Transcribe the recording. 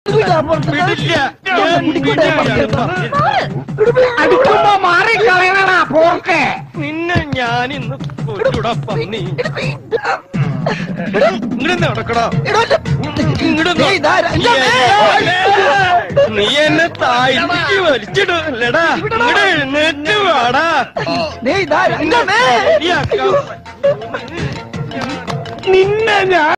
അടുക്കുമ്പോ മാറിക്കളയണ പോർക്കെ. നിന്നെ ഞാനിന്ന് കൊല്ലൂടാ പന്നി. ഇങ്ങോട്ട് നടക്കടാ. നീ എന്നെ താഴ്ത്തിക്ക് വലിച്ചിടല്ലടാ. ഇവിടെ എഴുന്നേറ്റ് വാടാ. നിന്നെ ഞാൻ